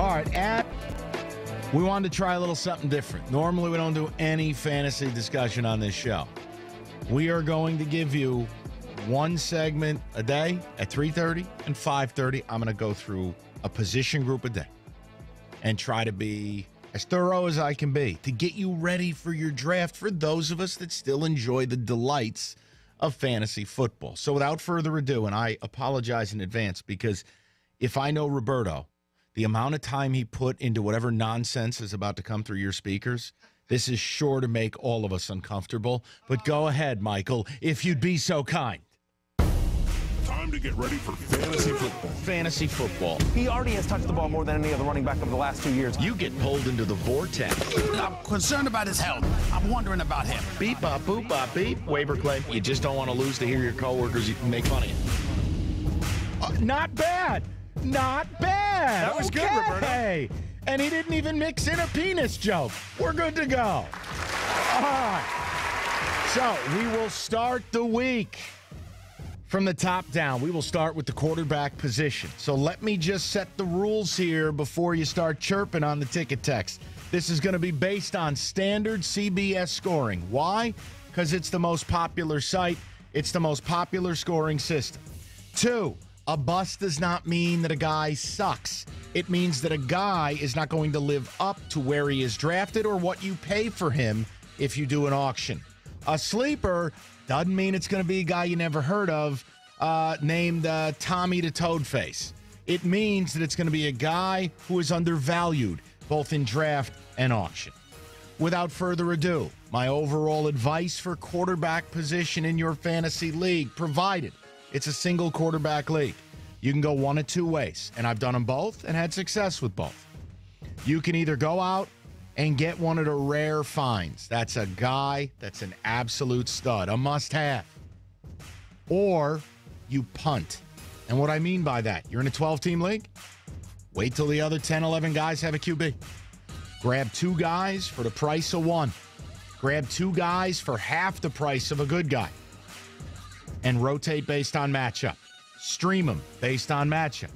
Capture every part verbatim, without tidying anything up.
All right, at we wanted to try a little something different. Normally, we don't do any fantasy discussion on this show. We are going to give you one segment a day at three thirty and five thirty. I'm going to go through a position group a day and try to be as thorough as I can be to get you ready for your draft for those of us that still enjoy the delights of fantasy football. So without further ado, and I apologize in advance because if I know Roberto, the amount of time he put into whatever nonsense is about to come through your speakers, this is sure to make all of us uncomfortable. But go ahead, Michael, if you'd be so kind. Time to get ready for fantasy football. Fantasy football. He already has touched the ball more than any other running back over the last two years. You get pulled into the vortex. I'm concerned about his health. I'm wondering about him. Beep, bop, boop, bop, beep. Waiver claim. You just don't want to lose to hear your coworkers you can make fun of you. Uh, not bad. Not bad. That was okay. good, Roberto. And he didn't even mix in a penis joke. We're good to go. All right. So we will start the week from the top down. We will start with the quarterback position. So let me just set the rules here before you start chirping on the ticket text. This is going to be based on standard C B S scoring. Why? Because it's the most popular site. It's the most popular scoring system. Two, a bust does not mean that a guy sucks. It means that a guy is not going to live up to where he is drafted or what you pay for him if you do an auction. A sleeper doesn't mean it's going to be a guy you never heard of uh, named uh, Tommy the Toadface. It means that it's going to be a guy who is undervalued both in draft and auction. Without further ado, my overall advice for quarterback position in your fantasy league, provided it's a single quarterback league. You can go one of two ways, and I've done them both and had success with both. You can either go out and get one of the rare finds. That's a guy that's an absolute stud, a must-have. Or you punt. And what I mean by that, you're in a twelve-team league? Wait till the other ten, eleven guys have a Q B. Grab two guys for the price of one. Grab two guys for half the price of a good guy. And rotate based on matchup. Stream them based on matchup.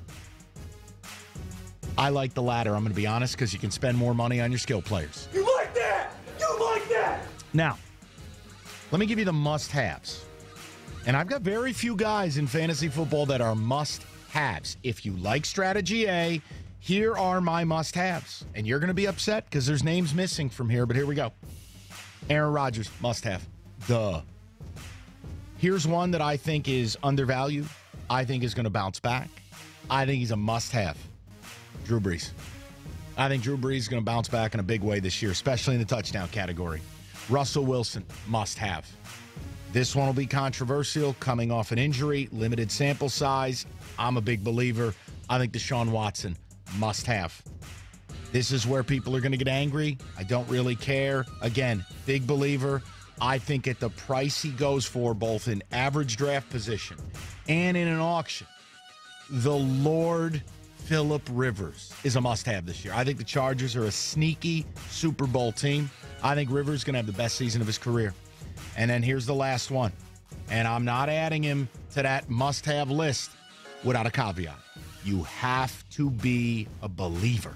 I like the latter, I'm going to be honest, because you can spend more money on your skill players. You like that? You like that? Now, let me give you the must-haves. And I've got very few guys in fantasy football that are must-haves. If you like strategy A, here are my must-haves. And you're going to be upset because there's names missing from here, but here we go. Aaron Rodgers, must-have. Duh. Here's one that I think is undervalued. I think is going to bounce back. I think he's a must-have. Drew Brees. I think Drew Brees is going to bounce back in a big way this year, especially in the touchdown category. Russell Wilson, must-have. This one will be controversial, coming off an injury, limited sample size. I'm a big believer. I think Deshaun Watson, must-have. This is where people are going to get angry. I don't really care. Again, big believer. I think at the price he goes for, both in average draft position and in an auction, the Lord Phillip Rivers is a must-have this year. I think the Chargers are a sneaky Super Bowl team. I think Rivers is going to have the best season of his career. And then here's the last one. And I'm not adding him to that must-have list without a caveat. You have to be a believer.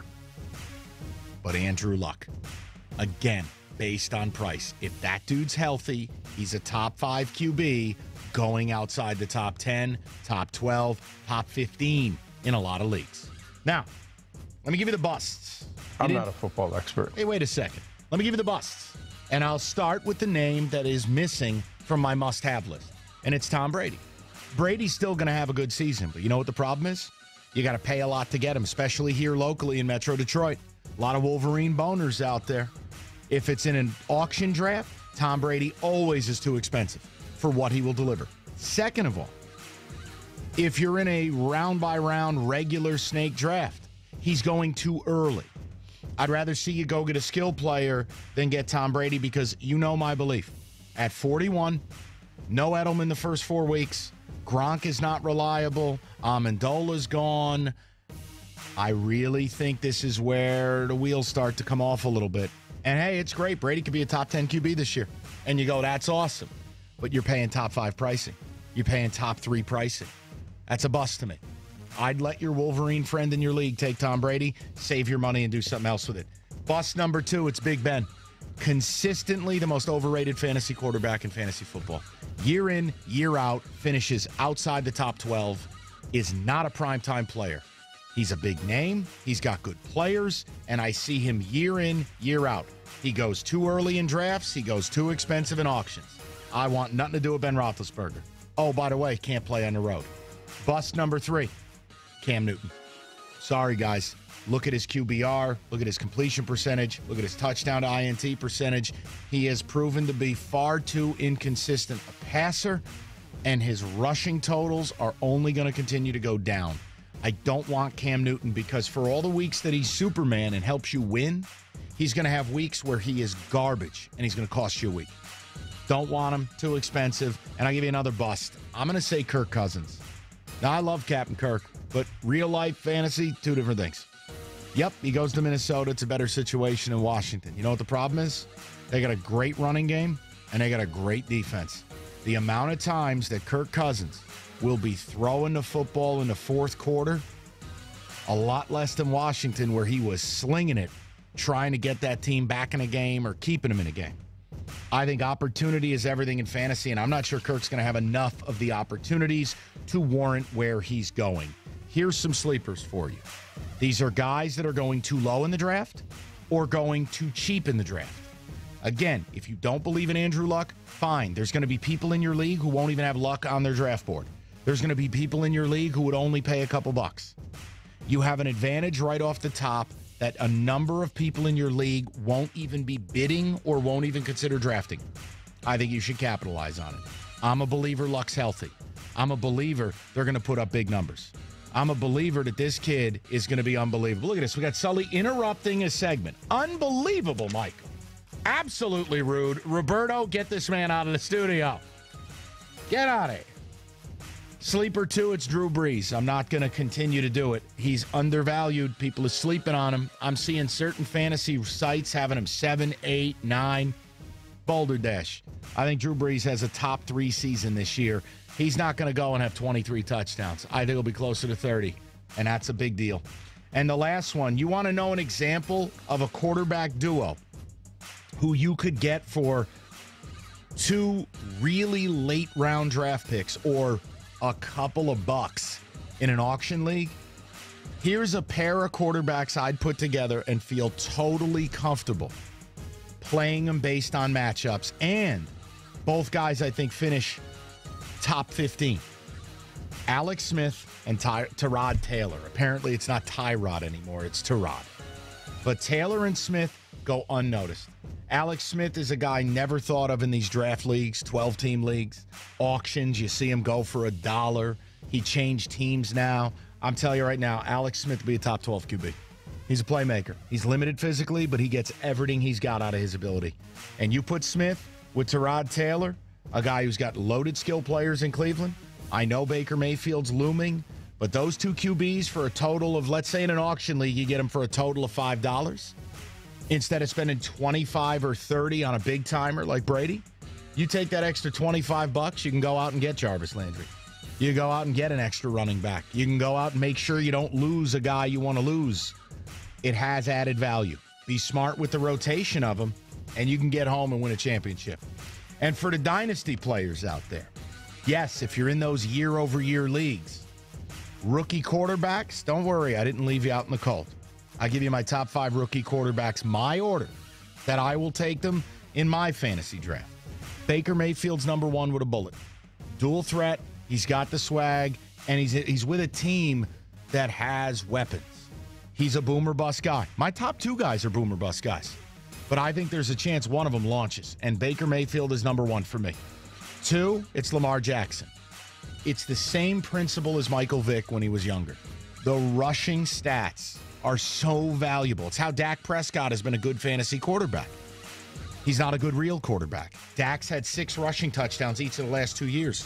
But Andrew Luck, again, based on price. If that dude's healthy, he's a top five Q B going outside the top ten, top twelve, top fifteen in a lot of leagues. Now, let me give you the busts. I'm not a football expert. Hey, wait a second. Let me give you the busts. And I'll start with the name that is missing from my must-have list. And it's Tom Brady. Brady's still going to have a good season. But you know what the problem is? You got to pay a lot to get him, especially here locally in Metro Detroit. A lot of Wolverine boners out there. If it's in an auction draft, Tom Brady always is too expensive for what he will deliver. Second of all, if you're in a round-by-round regular snake draft, he's going too early. I'd rather see you go get a skill player than get Tom Brady because you know my belief. At forty-one, no Edelman the first four weeks. Gronk is not reliable. Amendola's gone. I really think this is where the wheels start to come off a little bit. And, hey, it's great. Brady could be a top ten Q B this year. And you go, that's awesome. But you're paying top five pricing. You're paying top three pricing. That's a bust to me. I'd let your Wolverine friend in your league take Tom Brady, save your money, and do something else with it. Bust number two, it's Big Ben. Consistently the most overrated fantasy quarterback in fantasy football. Year in, year out, finishes outside the top twelve, is not a primetime player. He's a big name. He's got good players, and I see him year in, year out. He goes too early in drafts. He goes too expensive in auctions. I want nothing to do with Ben Roethlisberger. Oh, by the way, can't play on the road. Bust number three, Cam Newton. Sorry, guys. Look at his Q B R. Look at his completion percentage. Look at his touchdown to I N T percentage. He has proven to be far too inconsistent a passer, and his rushing totals are only going to continue to go down. I don't want Cam Newton because for all the weeks that he's Superman and helps you win, he's going to have weeks where he is garbage, and he's going to cost you a week. Don't want him. Too expensive. And I'll give you another bust. I'm going to say Kirk Cousins. Now, I love Captain Kirk, but real life fantasy, two different things. Yep, he goes to Minnesota. It's a better situation in Washington. You know what the problem is? They got a great running game, and they got a great defense. The amount of times that Kirk Cousins will be throwing the football in the fourth quarter, a lot less than Washington, where he was slinging it, trying to get that team back in a game or keeping them in a game. I think opportunity is everything in fantasy, and I'm not sure Kirk's going to have enough of the opportunities to warrant where he's going. Here's some sleepers for you. These are guys that are going too low in the draft or going too cheap in the draft. Again, if you don't believe in Andrew Luck, fine. There's going to be people in your league who won't even have Luck on their draft board. There's going to be people in your league who would only pay a couple bucks. You have an advantage right off the top that a number of people in your league won't even be bidding or won't even consider drafting. I think you should capitalize on it. I'm a believer Luck's healthy. I'm a believer they're going to put up big numbers. I'm a believer that this kid is going to be unbelievable. Look at this. We got Sully interrupting a segment. Unbelievable, Michael. Absolutely rude. Roberto, get this man out of the studio. Get out of here. Sleeper two, it's Drew Brees. I'm not going to continue to do it. He's undervalued. People are sleeping on him. I'm seeing certain fantasy sites having him seven, eight, nine. Boulder Dash. I think Drew Brees has a top three season this year. He's not going to go and have twenty-three touchdowns. I think he'll be closer to thirty, and that's a big deal. And the last one, you want to know an example of a quarterback duo who you could get for two really late round draft picks or a couple of bucks in an auction league? Here's a pair of quarterbacks I'd put together and feel totally comfortable playing them based on matchups. And both guys, I think, finish top fifteen. Alex Smith and Ty- Tyrod Taylor. Apparently, it's not Tyrod anymore. It's Tyrod. But Taylor and Smith go unnoticed. Alex Smith is a guy never thought of in these draft leagues, twelve-team leagues. Auctions, you see him go for a dollar. He changed teams now. I'm telling you right now, Alex Smith will be a top twelve Q B. He's a playmaker. He's limited physically, but he gets everything he's got out of his ability. And you put Smith with Tyrod Taylor, a guy who's got loaded skill players in Cleveland. I know Baker Mayfield's looming, but those two Q Bs for a total of, let's say in an auction league, you get them for a total of five dollars. Instead of spending twenty-five or thirty on a big timer like Brady, you take that extra twenty-five bucks, you can go out and get Jarvis Landry. You go out and get an extra running back. You can go out and make sure you don't lose a guy you want to lose. It has added value. Be smart with the rotation of them, and you can get home and win a championship. And for the dynasty players out there, yes, if you're in those year-over-year leagues, rookie quarterbacks, don't worry, I didn't leave you out in the cold. I give you my top five rookie quarterbacks, my order, that I will take them in my fantasy draft. Baker Mayfield's number one with a bullet. Dual threat, he's got the swag, and he's he's with a team that has weapons. He's a boomer bust guy. My top two guys are boomer bust guys. But I think there's a chance one of them launches, and Baker Mayfield is number one for me. Two, it's Lamar Jackson. It's the same principle as Michael Vick when he was younger. The rushing stats are so valuable. It's how Dak Prescott has been a good fantasy quarterback. He's not a good real quarterback. Dak's had six rushing touchdowns each of the last two years.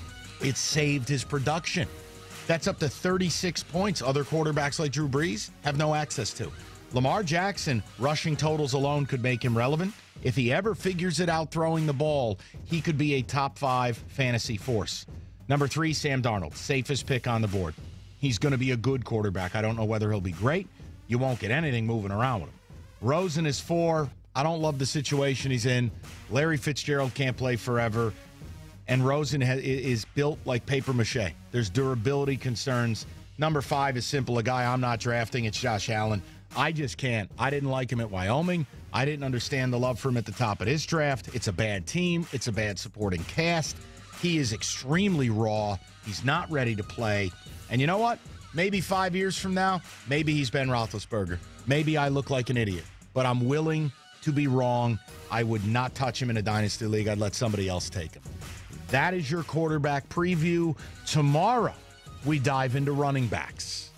It saved his production. That's up to thirty-six points other quarterbacks like Drew Brees have no access to. Lamar Jackson, rushing totals alone could make him relevant. If he ever figures it out throwing the ball, he could be a top five fantasy force. Number three, Sam Darnold, safest pick on the board. He's going to be a good quarterback. I don't know whether he'll be great. You won't get anything moving around with him. Rosen is four. I don't love the situation he's in. Larry Fitzgerald can't play forever. And Rosen ha- is built like paper mache. There's durability concerns. Number five is simple. A guy I'm not drafting. It's Josh Allen. I just can't. I didn't like him at Wyoming. I didn't understand the love for him at the top of his draft. It's a bad team. It's a bad supporting cast. He is extremely raw. He's not ready to play. And you know what? Maybe five years from now, maybe he's Ben Roethlisberger. Maybe I look like an idiot. But I'm willing to be wrong. I would not touch him in a dynasty league. I'd let somebody else take him. That is your quarterback preview. Tomorrow, we dive into running backs.